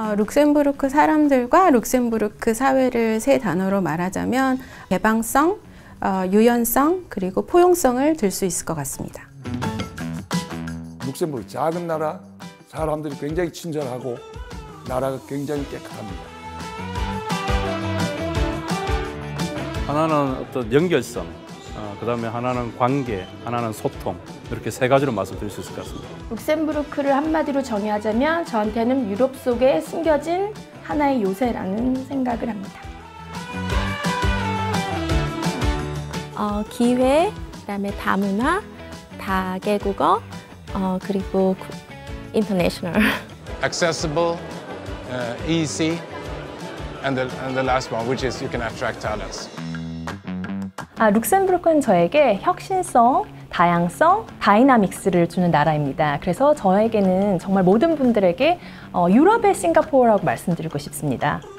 룩셈부르크 사람들과 룩셈부르크 사회를 세 단어로 말하자면 개방성, 유연성, 그리고 포용성을 들 수 있을 것 같습니다. 룩셈부르크 작은 나라, 사람들이 굉장히 친절하고 나라가 굉장히 깨끗합니다. 하나는 어떤 연결성, 그다음에 하나는 관계, 하나는 소통, 이렇게 세 가지로 말씀드릴 수 있을 것 같습니다. 룩셈부르크를 한마디로 정의하자면 저한테는 유럽 속에 숨겨진 하나의 요새라는 생각을 합니다. 기회, 그다음에 다문화, 다개국어, 그리고 international. Accessible, easy, and the last one, which is you can attract talents. 룩셈부르크는 저에게 혁신성, 다양성, 다이나믹스를 주는 나라입니다. 그래서 저에게는 정말 모든 분들에게 유럽의 싱가포르라고 말씀드리고 싶습니다.